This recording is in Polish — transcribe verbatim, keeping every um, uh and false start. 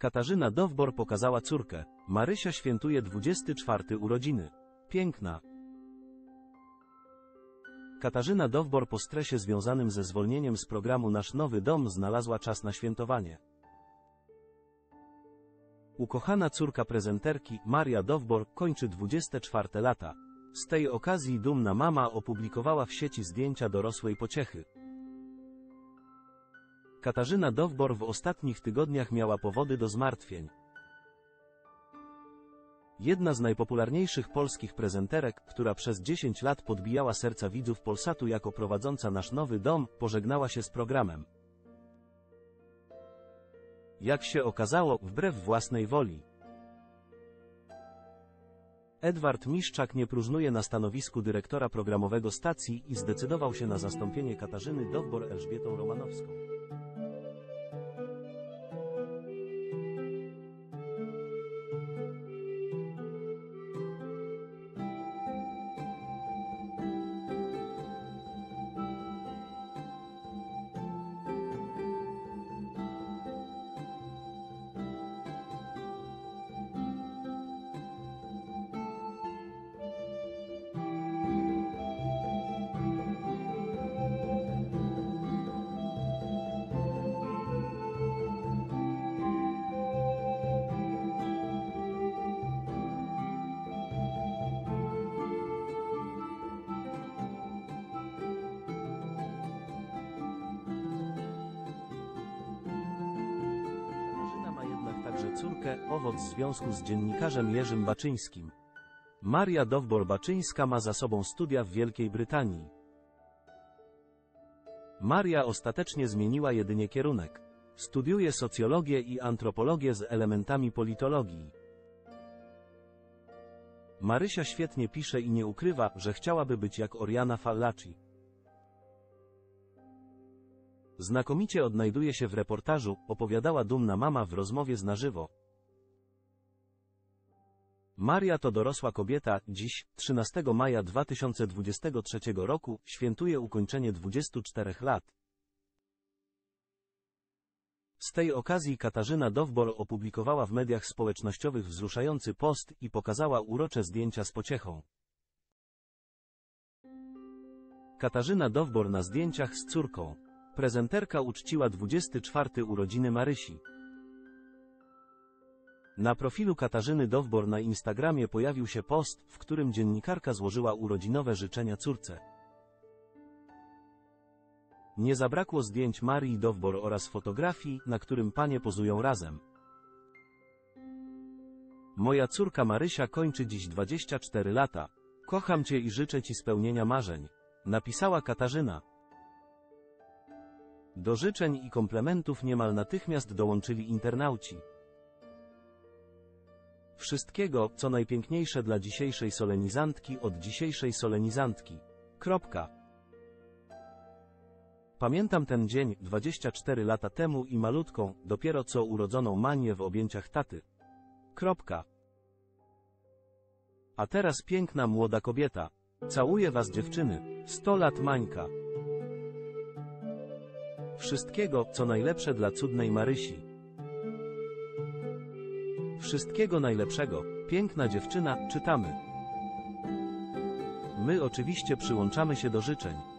Katarzyna Dowbor pokazała córkę. Marysia świętuje dwudzieste czwarte urodziny. Piękna. Katarzyna Dowbor po stresie związanym ze zwolnieniem z programu Nasz Nowy Dom znalazła czas na świętowanie. Ukochana córka prezenterki, Maria Dowbor, kończy dwudzieste czwarte lata. Z tej okazji dumna mama opublikowała w sieci zdjęcia dorosłej pociechy. Katarzyna Dowbor w ostatnich tygodniach miała powody do zmartwień. Jedna z najpopularniejszych polskich prezenterek, która przez dziesięć lat podbijała serca widzów Polsatu jako prowadząca Nasz Nowy Dom, pożegnała się z programem. Jak się okazało, wbrew własnej woli. Edward Miszczak nie próżnuje na stanowisku dyrektora programowego stacji i zdecydował się na zastąpienie Katarzyny Dowbor Elżbietą Romanowską. Także córkę, owoc związku z dziennikarzem Jerzym Baczyńskim. Maria Dowbor-Baczyńska ma za sobą studia w Wielkiej Brytanii. Maria ostatecznie zmieniła jedynie kierunek. Studiuje socjologię i antropologię z elementami politologii. Marysia świetnie pisze i nie ukrywa, że chciałaby być jak Oriana Fallaci. Znakomicie odnajduje się w reportażu, opowiadała dumna mama w rozmowie z Na żywo. Maria to dorosła kobieta, dziś, trzynastego maja dwa tysiące dwudziestego trzeciego roku, świętuje ukończenie dwudziestu czterech lat. Z tej okazji Katarzyna Dowbor opublikowała w mediach społecznościowych wzruszający post i pokazała urocze zdjęcia z pociechą. Katarzyna Dowbor na zdjęciach z córką. Prezenterka uczciła dwudzieste czwarte urodziny Marysi. Na profilu Katarzyny Dowbor na Instagramie pojawił się post, w którym dziennikarka złożyła urodzinowe życzenia córce. Nie zabrakło zdjęć Marii Dowbor oraz fotografii, na którym panie pozują razem. Moja córka Marysia kończy dziś dwadzieścia cztery lata. Kocham cię i życzę ci spełnienia marzeń. Napisała Katarzyna. Do życzeń i komplementów niemal natychmiast dołączyli internauci. Wszystkiego, co najpiękniejsze dla dzisiejszej solenizantki od dzisiejszej solenizantki. Kropka. Pamiętam ten dzień, dwadzieścia cztery lata temu i malutką, dopiero co urodzoną Manię w objęciach taty. Kropka. A teraz piękna młoda kobieta. Całuję was dziewczyny. sto lat Mańka. Wszystkiego, co najlepsze dla cudnej Marysi. Wszystkiego najlepszego. Piękna dziewczyna, czytamy. My oczywiście przyłączamy się do życzeń.